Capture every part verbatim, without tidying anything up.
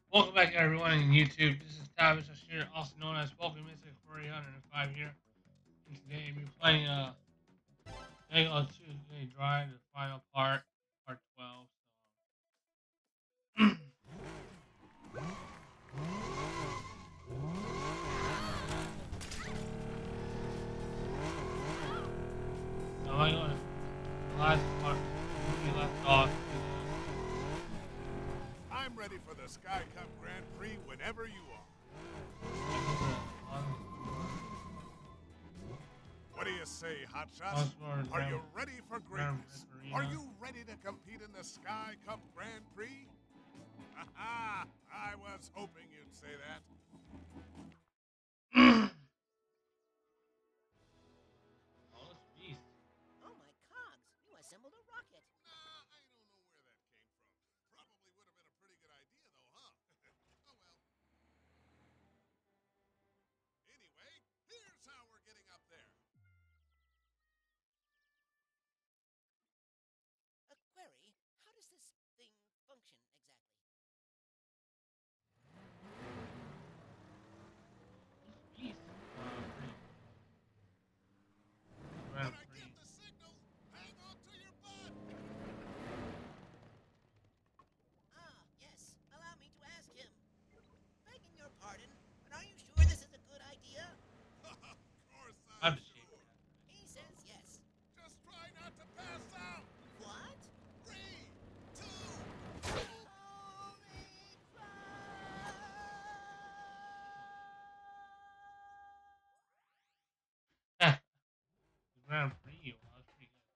Welcome back, everyone, on YouTube. This is Tavis Ashir, also known as Pokemon Mystic three hundred five here. And today we're playing uh, Lego Tuesday Drive, the final part, part twelve. So, um, so I got the last part, we left off. I'm ready for the Sky Cup Grand Prix whenever you are. What do you say, Hotshots? Are you ready for greatness? Are you ready to compete in the Sky Cup Grand Prix? Haha! I was hoping you'd say that. Oh, jeez. Oh my cogs, you assembled a rocket. Nah, I don't know where that came from. Probably would have been a pretty good idea, though, huh? Oh well. Anyway, here's how we're getting up there. A query, how does this thing function exactly? Jeez. Uh, When pretty, I pretty. get the signal, hang on to your butt! Ah, yes, allow me to ask him. Begging your pardon, but are you sure this is a good idea? Of course I'm I'm shaking. sure. He says yes. Just try not to pass out. What? Three, two, Holy crap! The Grand Prix, wow, that's pretty good.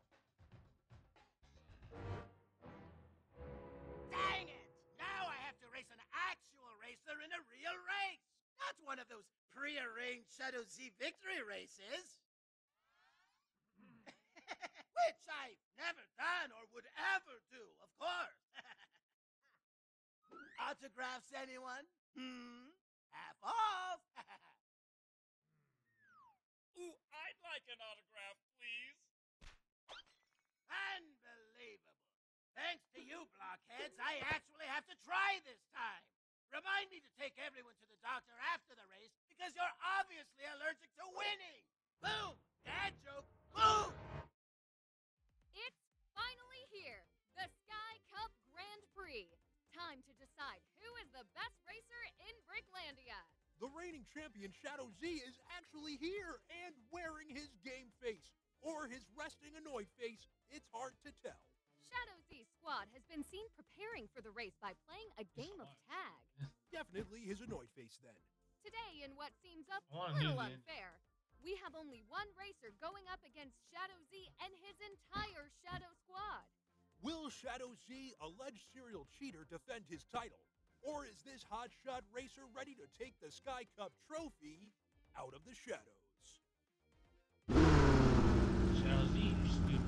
Dang it! Now I have to race an actual racer in a real race! Not one of those pre-arranged Shadow Z victory races! Which I've never done or would ever do, of course! Autographs, anyone? Hmm? Half off! Ooh, I'd like an autograph, please. Unbelievable! Thanks to you, blockheads, I actually have to try this time! Remind me to take everyone to the doctor after the race because you're obviously allergic to winning! Boom! Dad joke! Boom! It's finally here, the Sky Cup Grand Prix. Time to decide who is the best racer in Bricklandia. The reigning champion Shadow Z is actually here and wearing his game face. Or his resting annoyed face, it's hard to tell. Shadow Z Squad has been seen preparing for the race by playing a game of tag. Definitely his annoyed face then. Today, in what seems a I wanna little do the- unfair, we have only one racer going up against Shadow Z and his entire Shadow Squad. Will Shadow Z, alleged serial cheater, defend his title? Or is this hotshot racer ready to take the Sky Cup trophy out of the shadows? Shadow Z, you're stupid.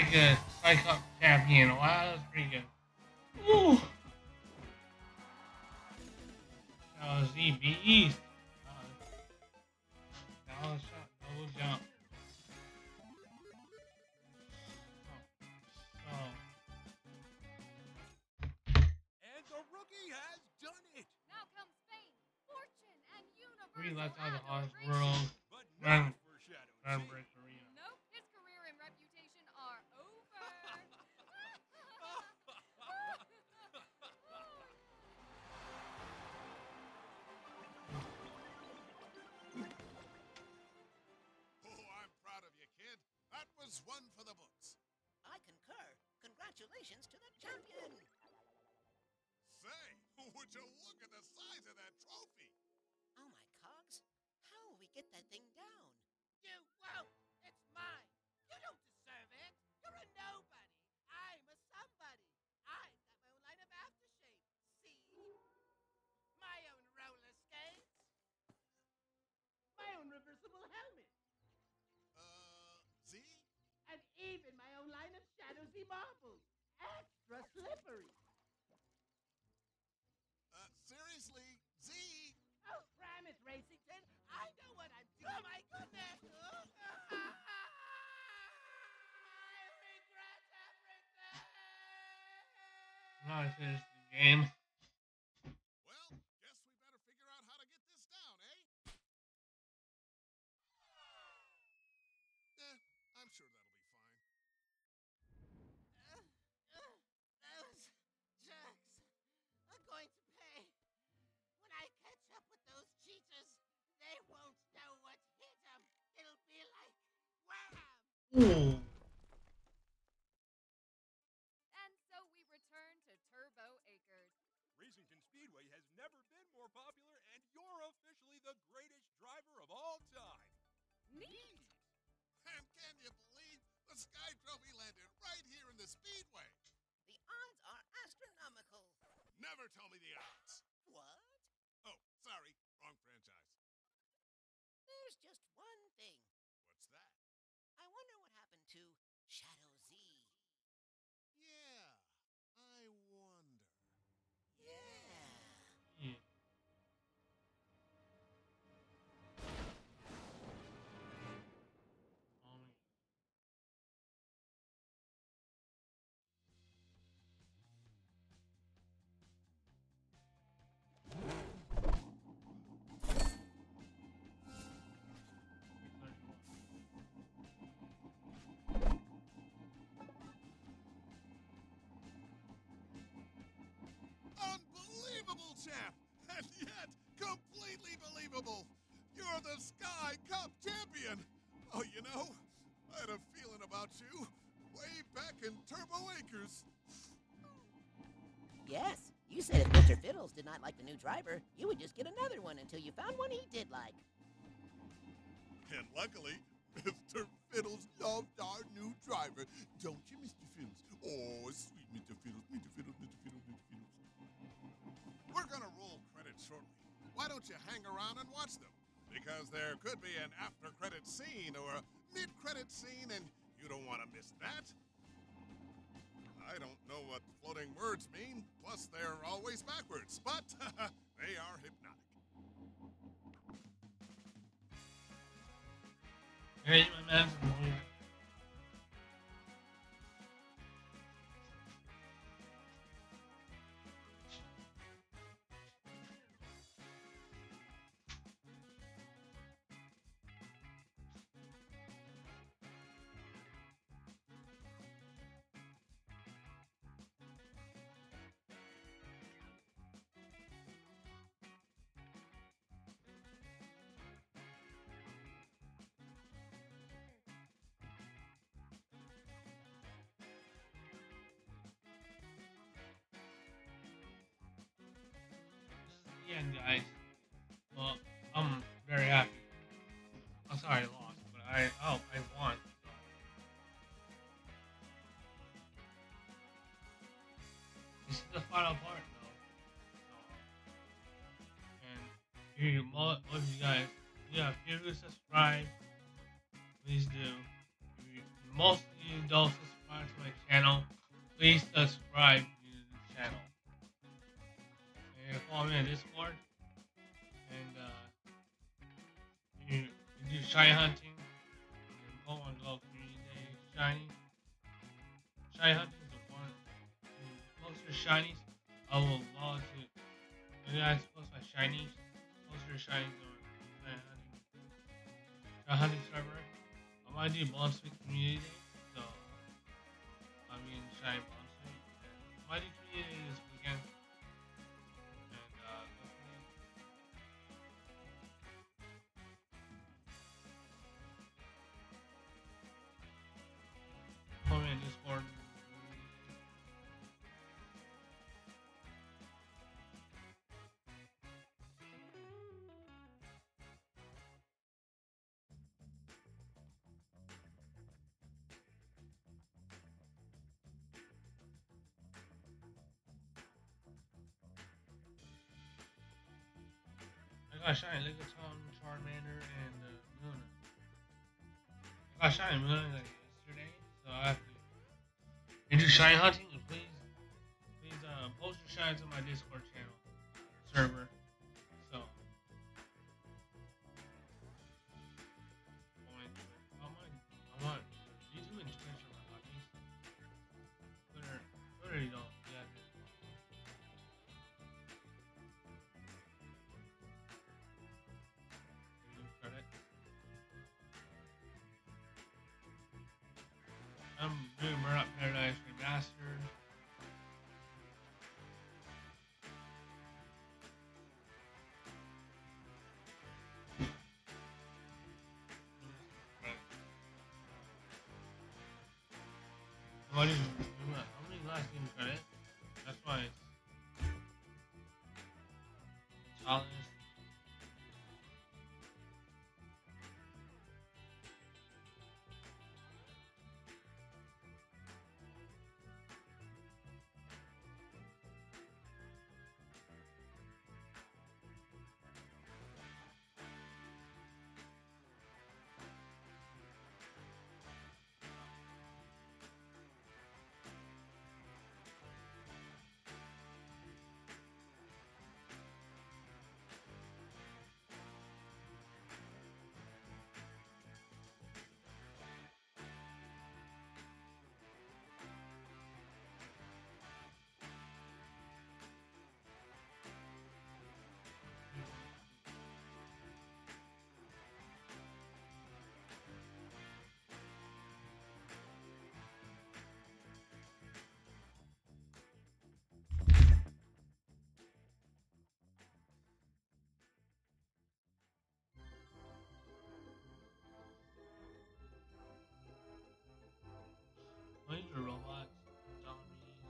pretty good. Sky Cup champion. Wow, that was pretty good. Ooh. That was the beast. That was shot. Double jump. Oh. And the rookie has done it. Now comes fame, fortune, and Three universal left out of the Oz adoration. world. But Run. not for Shadow Z. Run break arena. Nope, his career and reputation are over. Oh, I'm proud of you, kid. That was one for the books. I concur. Congratulations to the champion. Say, would you look at the size of that trophy? Oh my cogs. How will we get that thing down? You won't. It's mine. You don't deserve it. You're a nobody. I'm a somebody. I've got my own line of aftershave. See? My own roller skates. My own reversible helmet. Uh, Z? And even my own line of Shadow Z marbles. Extra slippery. Uh, seriously, Z? Oh, cram it, Racington. I know what I'm doing. Oh, my goodness. I regret everything. Now I finished the game. Well, guess we better figure out how to get this down, eh? Eh, I'm sure that'll be fine. Uh, uh, those jerks are going to pay. When I catch up with those cheaters, they won't know what hit them. It'll be like wham! Ooh. And so we return to Turbo Acres. Racington Speedway has never been more popular, and you're officially the greatest driver of all time. Neat. And can you believe the Sky Trophy landed right here in the Speedway? The odds are astronomical. Never tell me the odds. What? Oh, sorry, wrong franchise. There's just one thing. What's that? I wonder what happened to Shadow Z. Yeah, I wonder. Yeah. Yeah. Oh my. Unbelievable, champ! And yet, completely believable! You're the Sky Cup champion! Oh, you know, I had a feeling about you way back in Turbo Acres. Yes, you said if Mister Fiddles did not like the new driver, you would just get another one until you found one he did like. And luckily, Mister Fiddles loved our new driver. Don't you, Mister Fiddles? Oh, sweet Mister Fiddles, Mister Fiddles, Mister Fiddles, Mister Fiddles. We're gonna roll credits shortly. Why don't you hang around and watch them? Because there could be an after-credit scene or a mid-credit scene, and you don't want to miss that. I don't know what floating words mean, plus they're always backwards, but they are hypnotic. Here's my man from home. The end, guys. Well, I'm very happy. I'm sorry I lost, but I oh I won. So. This is the final part, though. So, and here, most of you guys, yeah, if you subscribe, please do. If you, most of you don't subscribe. subscribe to my channel, please subscribe to the channel. And follow me on Discord. And uh, you, you do shiny hunting. And Pokemon Go Community Day shiny. Shiny hunting is the one. Post your shinies. I will log to. You guys post my shinies. Post your shinies on shiny hunting. Shiny hunting server. I might do Monster Community Day. So I'm in shiny Monster. I might do Community Day this weekend. And uh, follow me on Discord. I got shiny Lickitung, Charmander, and uh, Luna. I got shiny Luna like yesterday, so I have to. If you do shiny hunting, please, please uh, post your shinies on my Discord channel server. So, I'm on, I'm on YouTube and Twitch are my hobbies. Twitter, Twitter, you don't. Yeah, credit. I'm doing Burnout Paradise Remastered. How many, how many last games credit? That's why it's challenge. Laser robots, zombies.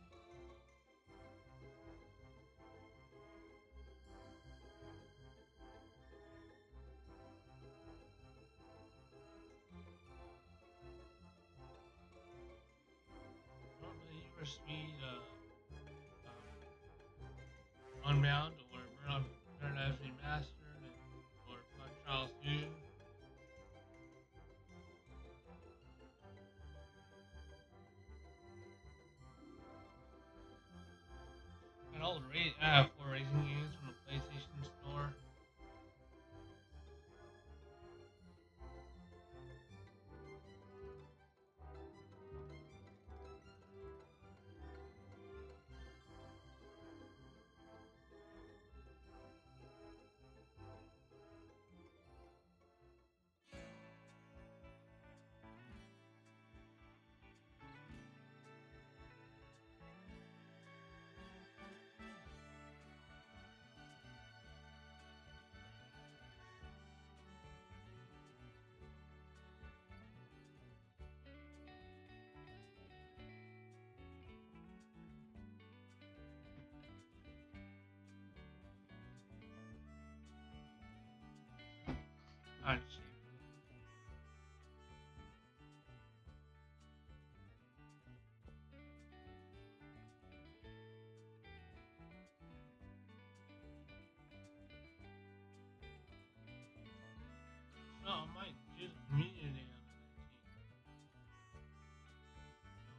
Well, the Universe Speed, uh, um, Unbound, or Burnout Paradise Remastered, and, or Fun Trials Fusion. And all the ra- I have four racing games from the PlayStation Store. Ah, shit. No, I might do the community day on the nineteenth. I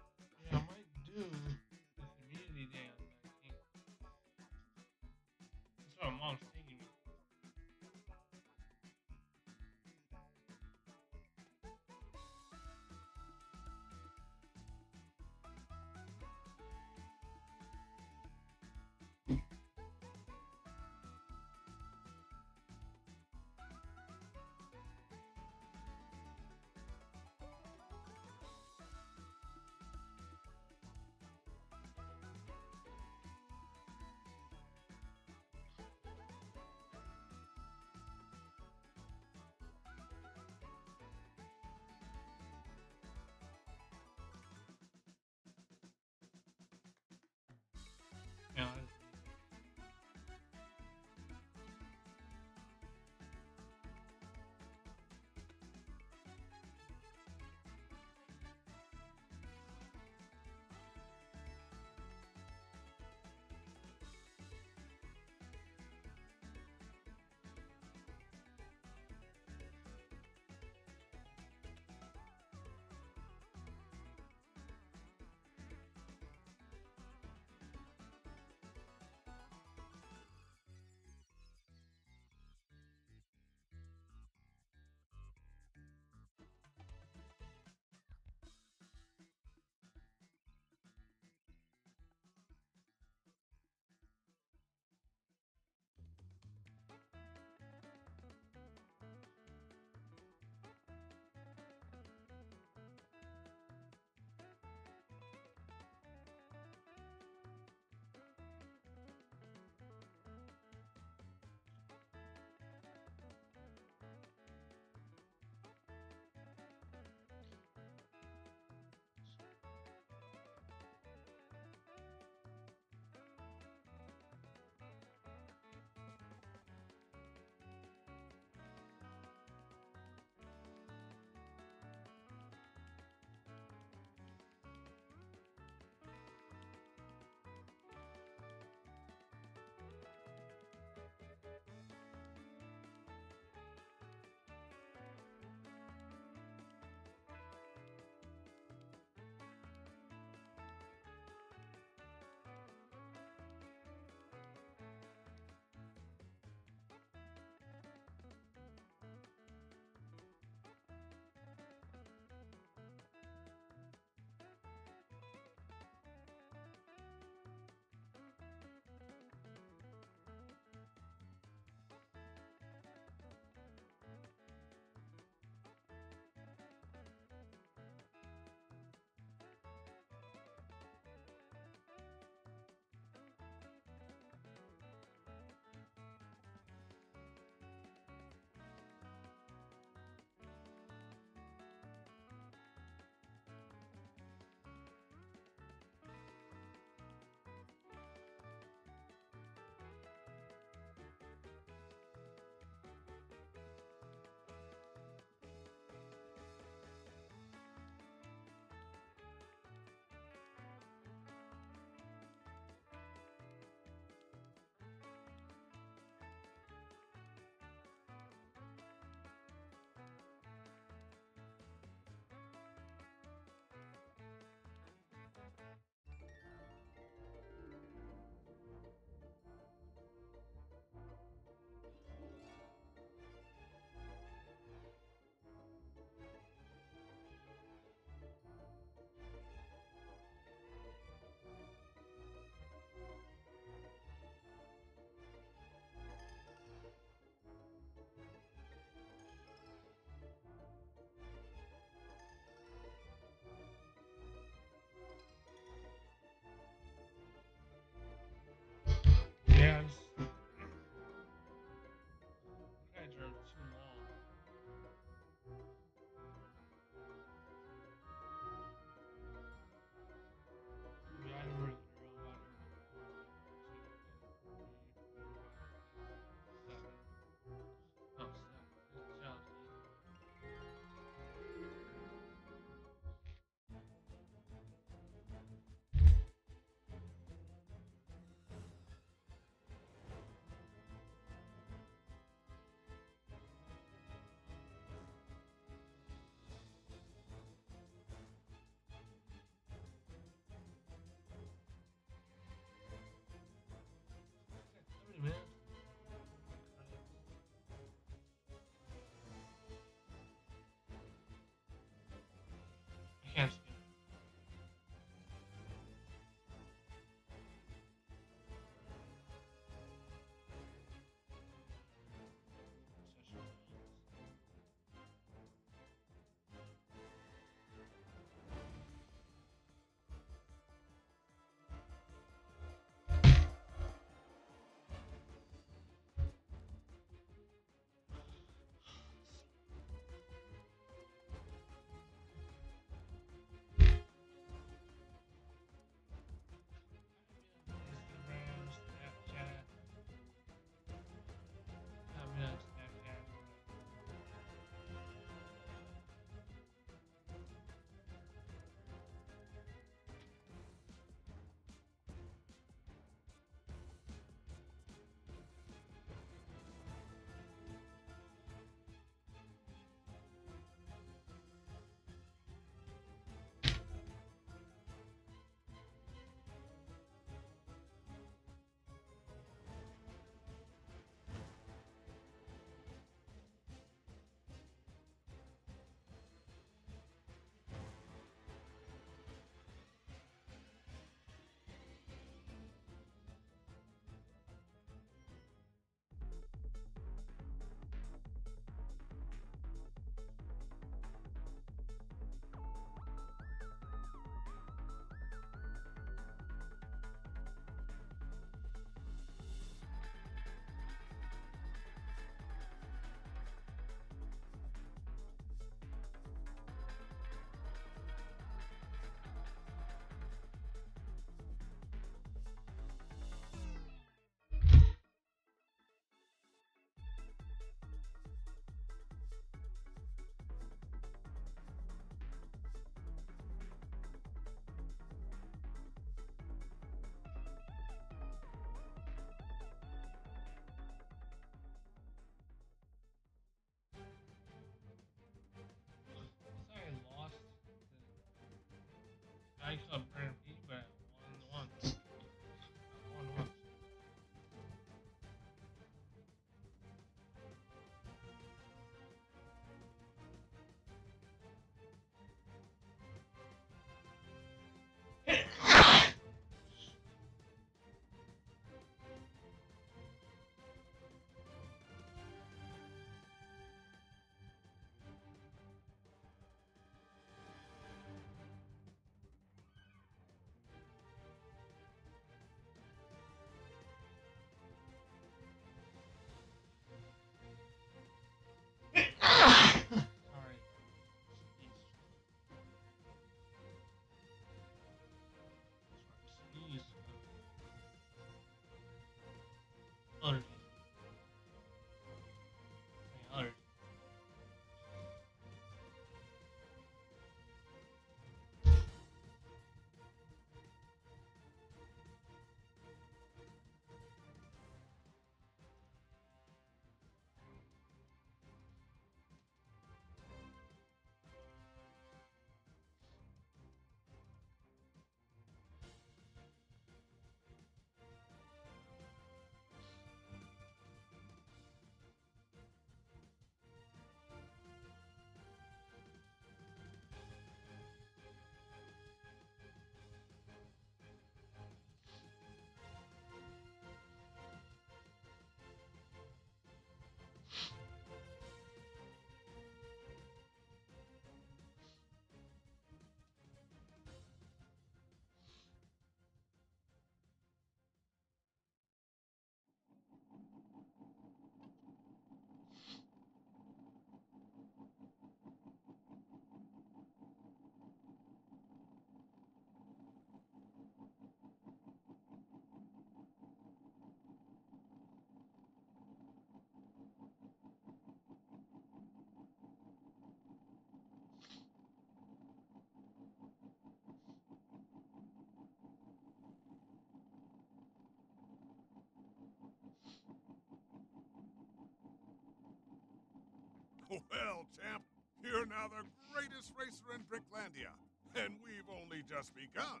Well, champ, you're now the greatest racer in Bricklandia, and we've only just begun.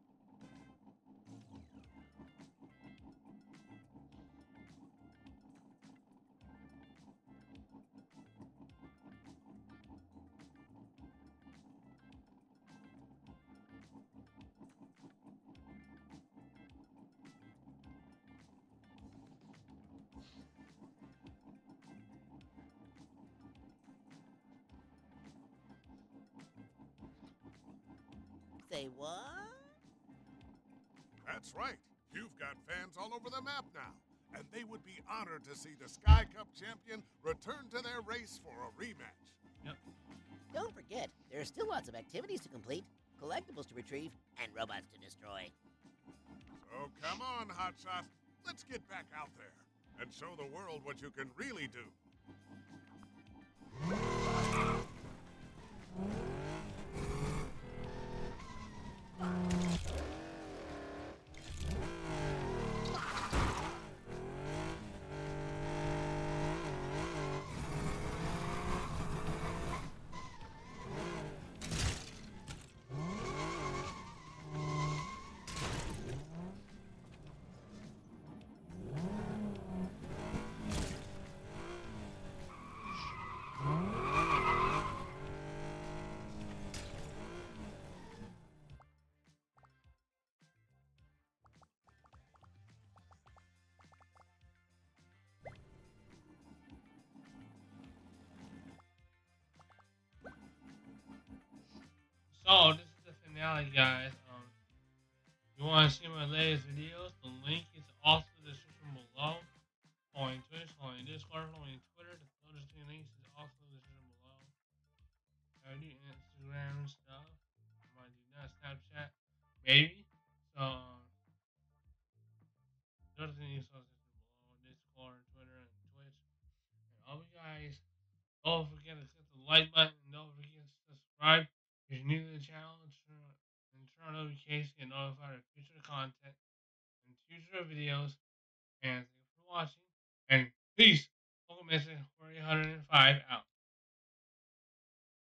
Say what? That's right. You've got fans all over the map now, and they would be honored to see the Sky Cup champion return to their race for a rematch. Yep. Don't forget, there are still lots of activities to complete, collectibles to retrieve, and robots to destroy. So come on, Hotshot. Let's get back out there and show the world what you can really do. So this is the finale, guys. Um, if you want to see my latest videos, the link is also in the description below. Following Twitch, following Discord, following Twitter. The those two links is also in the description below. I do Instagram and stuff. I might do that, Snapchat, maybe. So um, those things are in the description below. Discord, Twitter, and Twitch. And all you guys, don't forget to hit the like button. And don't forget to subscribe. If you're new to the channel, and turn, and turn on notifications to get notified of future content and future videos. And thank you for watching. And peace. Welcome, Mister four eight zero five out.